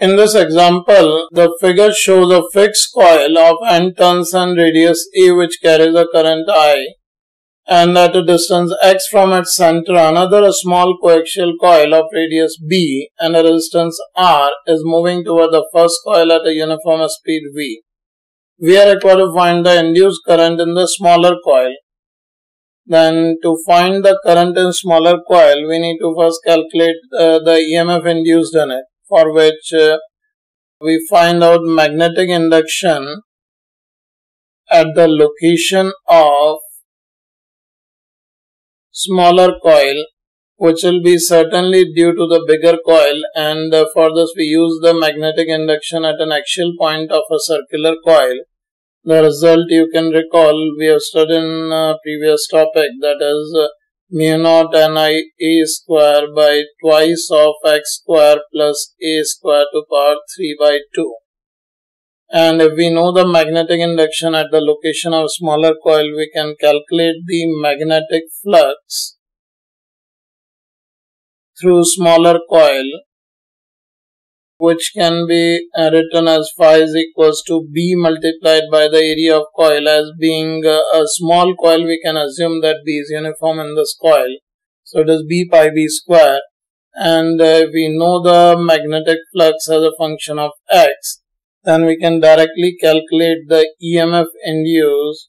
In this example, the figure shows a fixed coil of n turns and radius A which carries a current I, and at a distance x from its center another small coaxial coil of radius B and a resistance R is moving toward the first coil at a uniform speed V. We are required to find the induced current in the smaller coil. Then to find the current in smaller coil, we need to first calculate the EMF induced in it, for which we find out magnetic induction at the location of smaller coil, which will be certainly due to the bigger coil, and for this we use the magnetic induction at an axial point of a circular coil. The result you can recall we have studied in a previous topic, that is mu naught Ni A square by twice of x square plus A square to power 3 by 2. And if we know the magnetic induction at the location of smaller coil, we can calculate the magnetic flux through smaller coil, which can be written as phi is equals to B multiplied by the area of coil. As being a small coil, we can assume that B is uniform in this coil. So it is B pi B square. And we know the magnetic flux as a function of x, then we can directly calculate the EMF induced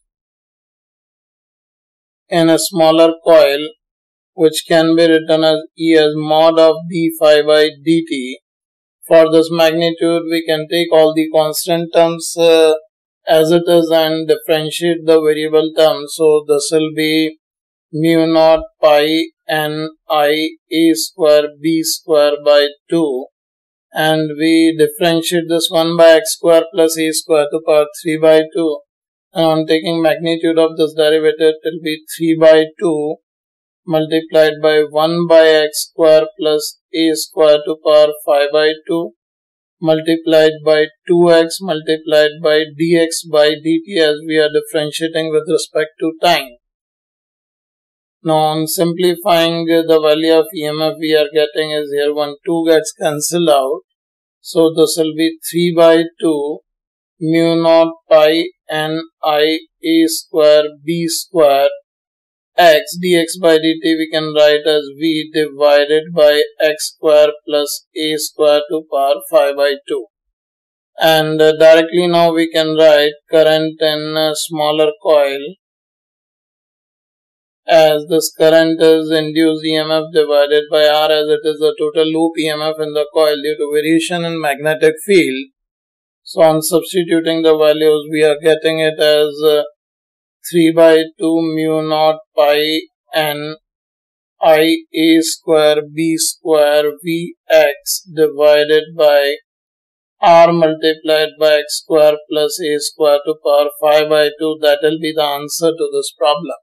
in a smaller coil, which can be written as E as mod of d phi by dt. For this magnitude, we can take all the constant terms as it is and differentiate the variable terms. So this will be mu naught pi n I A square B square by 2. And we differentiate this 1 by x square plus A square to power 3 by 2. And on taking magnitude of this derivative, it will be 3 by 2 multiplied by 1 by x square plus A square to power 5 by 2 multiplied by 2x multiplied by dx by dt, as we are differentiating with respect to time. Now on simplifying, the value of EMF we are getting is here 1, 2 gets cancelled out. So this will be 3 by 2 mu naught pi n I A square B square x dx by dt we can write as V divided by x square plus A square to power 5 by 2. And directly now we can write current in a smaller coil, as this current is induced EMF divided by R, as it is the total loop EMF in the coil due to variation in magnetic field. So on substituting the values, we are getting it as 3 by 2 mu naught pi n I A square B square Vx divided by R multiplied by x square plus A square to power 5 by 2. That will be the answer to this problem.